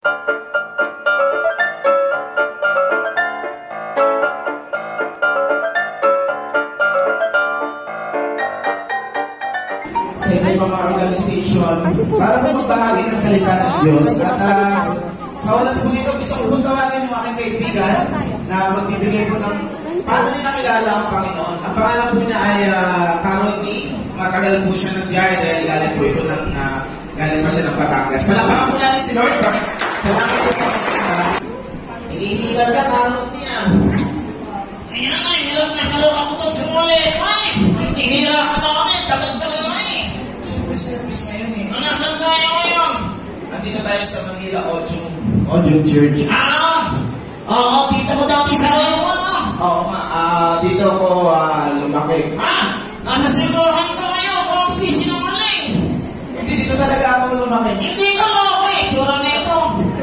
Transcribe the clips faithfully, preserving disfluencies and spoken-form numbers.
Sa iba mga organization para po magbahagi ng salita ng Diyos. At uh, sa oras po ito, gusto ko pong tawagin yung aking kaibigan na magbibigay po ng paano niya nakilala ang Panginoon. Ang pangalan po niya ay uh, Karoti. Matagal po siya ng biyahe dahil galing po ito ng uh, galing pa siya ng Batangas. Palapakan po natin si Lord. Salamat po po. Hinihilan ka, Karoti niya. Ayan ay, hirap na hirap ako ito sa muli. Ay, hihirap ka na kami. Tagal-tagal na eh. Service ngayon eh. Nasaan tayo ngayon? Andito tayo sa Manila Ojong Ojong Church. Ah! Oo, dito mo dati sa rayo mo, no? Oo nga, uh, dito ako uh, lumaki. Ah! Nasa siguran ka ngayon kung sisinungaling. Hindi, dito talaga ako lumaki. Hindi ka loko eh, tsura na ito.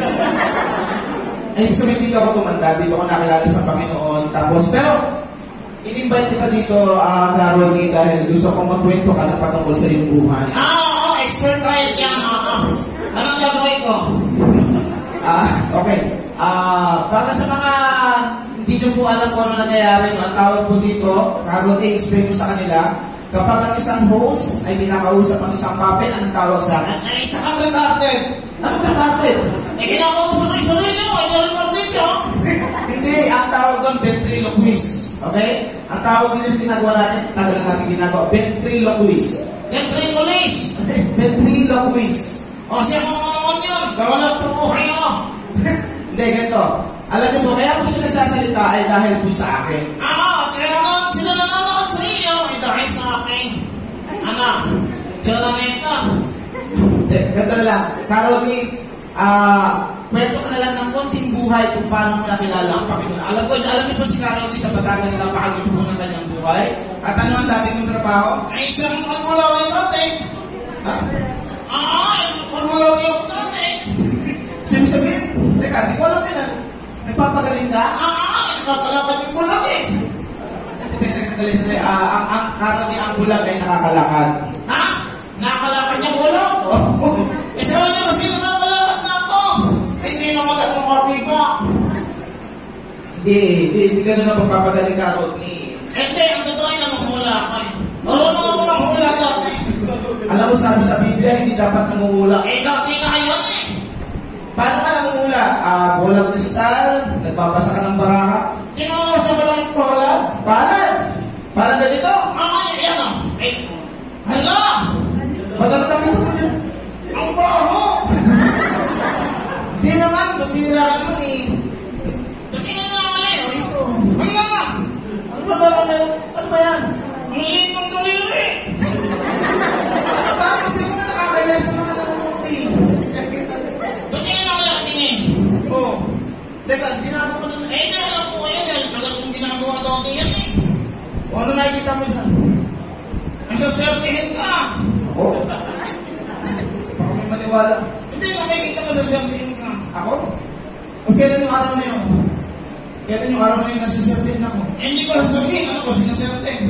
Ay, sabihin dito ako tumanda, dito ako nakilala sa Panginoon. Tapos, pero, in-invite kita dito, uh, Karoli, dahil gusto kong magkwento ka na patungkol sa iyong buhay. Ah, oo, expert right yan, oo. Anong gagawin ko? Ah, okay. Ah, para sa mga hindi nyo po alam kung ano nangyayari, no, ang tawag po dito, Karoli, explain ko sa kanila, kapag ang isang host ay pinakausap ang isang puppet, anong tawag sa akin? Ay, isa kang retarded. Anong puppet? Eh, kinakausap ko yung sarili mo, hindi retarded ka. Hindi, ang tawag doon, ventriloquist. Okay? Ang tawag din yung ginagawa natin, tagal natin ginagawa, ventriloquist. Ventriloquist. Ventriloquist. O, siya kung naman yun, gawalap sa buhay mo. Hindi, ganito. Alam niyo po, kaya po siya nagsasalita ay dahil po sa akin. Ah, kaya naman sila nanonood sa iyo, ay dahil sa akin. Anak, tsura na ito. Hindi, ganito na lang. Karoli, ah, kwento ka na lang ng konting buhay kung paano mo nakilala ang Panginoon. Alam ko, alam niyo po si Karoli sa Batangas, napakagod po ng kanyang buhay. At ano ang dati ng trabaho? Ay, isang pagmulaw yung dati. Ha? Ah, yung pagmulaw yung dati. Sino sabihin? Teka, di ko alam yun. Ano? Nagpapagaling ka? Ah, nakakalakad yung bulag eh. Dali, dali. Ah, ang ang Karoli, ang bulag ay nakakalakad. Ha? Nakakalakad yung bulag? Oh. Eh, sabi niya kasi nakakalakad na ako. Eh, hindi naman akong korpi pa. Hindi, hindi, hindi ka na na magpapagaling, Karoli. Eh, hindi, ang totoo ay namumula ka. Marunong ako namumula dati. Alam mo, sabi sa Biblia, hindi dapat namumula. Eh, dati nga yun eh. Paano ka namumula? Ah, bolang kristal, nagbabasa ka ng baraka. Tinawasa mo lang palad. Palad! Palad na dito? Ah, yan o. Eh, hala! Ba't ano nakita mo dyan? Ang baho! Hindi naman, lumira ka naman eh. Tingnan nga wala eh. Ito. Hala! Ano ba ba? Ano, ano ba yan? Ang liit ng daliri. Ano ba? Kasi kung nakakaya sa mga nanonood eh. Tingnan nga wala, tingin. Oh. Teka, ginagawa mo na. Eh, hindi alam ko yan. Dahil tagal kong ginagawa dati yan eh. O ano nakikita mo dyan? Masasertihin ka. Ako? Baka may maniwala. Hindi, makikita mo sasertihin ka. Ako? O kailan yung araw na yun? Kailan yung araw na yun nasisertihin ako? Eh, hindi ko sasabihin. Ano ko sinasertihin?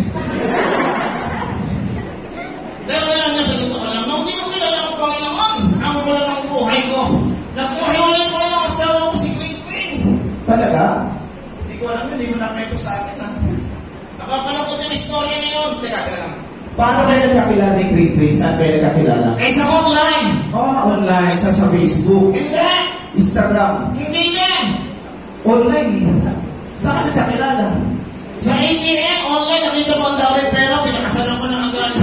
Dahil wala na sa totoo lang. Nung hindi ko kilala ang Panginoon, ang wala ng buhay ko. Nagbuhay-ulit ko ng asawa ko si Queen Queen. Talaga? Hindi ko alam yun, hindi mo nakita sa akin ha. Nakakalangkot yung istorya na yun. Teka, teka lang. Paano kayo nagkakilala ni Great Great? Saan kayo nagkakilala? Eh, sa online. Oh, online. Sa, sa Facebook. Hindi. Instagram. Hindi din. Online eh. Saan ka nagkakilala? Sa A T M, online, nakita ko ang dami pero pinakasalan ko na agad.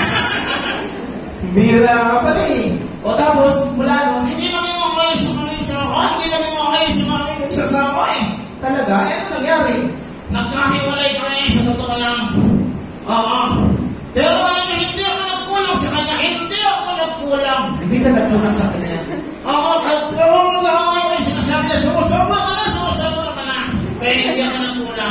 Bira ka pala eh. O tapos, mula nun, Hindi namin mo kayo sa mga isama. Hindi namin mo kayo sa mga nagsasama eh. talaga, eh, ano nangyari? Nagkahiwalay kami sa totoo lang. Oo. Pero parang hindi ako nagkulang sa kanya. Hindi ako nagkulang. Hindi ka nagpunan sa kanya. Oo, pero kung nagkakaway ko yung sinasabi na sumusama ka na, sumusama ka na. Pero hindi ako nagkulang.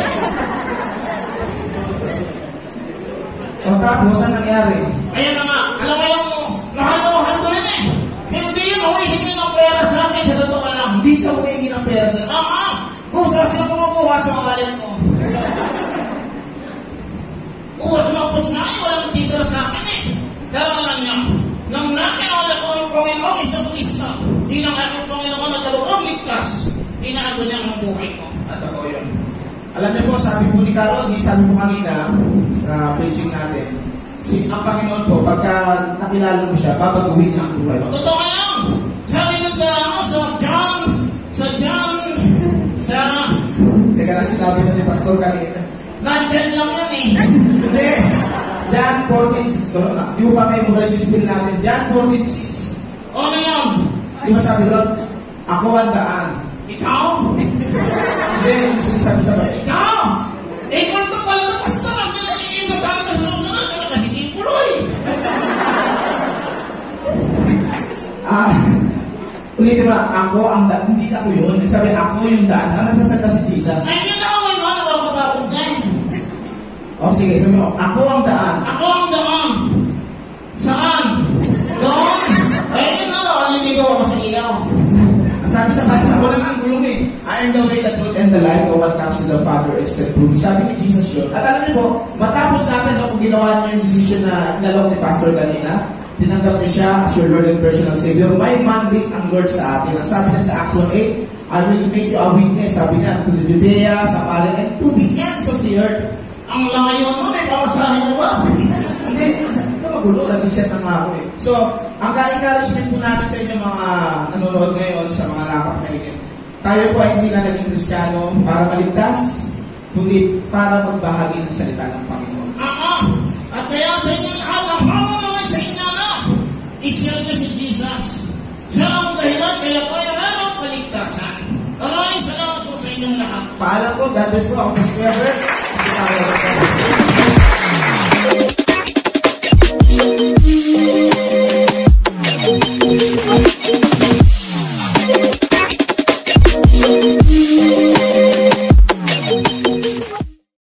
O tapos, ang nangyari? Ayun na nga, alam mo yung nakalawahan ko yun eh. Hindi yun humihingi ng pera sa akin sa totoo lang. Hindi sa humingi ng pera sa Oo, kung saan sila kumukuha sa wallet ko. Uwas na uwas na ay walang titira sa akin eh. Pero alam niyo, nang nakilala ko ang Panginoong isang isa, di lang akong Panginoon ginaganyan ang buhay ko. At ako yun. Alam niyo po, sabi po ni Carol, di sabi po kanina sa preaching natin, si ang Panginoon po, pagka nakilala mo siya, babaguhin niya ang buhay mo. Totoo ka lang. Sabi dun sa, ano, sa John, sa John, sa... Teka lang, sinabi na ni Pastor kanina. Nandyan lang yan eh. Hindi. John fourteen six. Di mo pa memorize yung spill natin. John fourteen six. O ano yun? Di ba sabi doon? Ako ang daan. Ikaw? Hindi, yung sinasabi sa bahay. Ikaw? Eh, kung ito pala na pastor, ang nag-iingat tayo na susunod, ano kasi kipuloy? Ah, ulitin mo lang, ako ang daan. Hindi ako yun. Sabi, ako yung daan. Ano nasasalita si Jesus? Ay, yun ako ngayon, napapatakot ka. O sige, sabi mo, ako ang daan. Ako ang daan. Saan? Doon? Eh, yun ako, naliligaw ako sa ilaw. Ang sabi sa bahay, ako lang ang gulong eh. I am the way, the truth, and the life. No one comes to the Father except through me. Sabi ni Jesus yun. At alam niyo po, matapos natin na kung ginawa niyo yung decision na inalok ni Pastor kanina, tinanggap niyo siya as your Lord and personal Savior, may mandate ang Lord sa atin. Ang sabi niya sa Acts one eight, I will make you a witness. Sabi niya, to the Judea, Samaria, and to the ends of the earth. Ang layo nun, eh, papasahin mo ba? Hindi, ito magulo, nagsiset na nga ako eh. So, ang ka-encouragement po namin sa inyo mga nanonood ngayon, sa mga nakapakinggan, tayo po ay hindi na naging Kristiyano para maligtas, kundi para magbahagi ng salita ng Panginoon. Oo. At kaya sa inyo lahat, ang hango naman sa inyo na, isil niyo si Jesus. Siya ang dahilan, kaya tayo merong kaligtasan. Maraming salamat po sa inyong lahat. Paalam po, God bless po. Ako po si Weber. Si Carol. Thank you.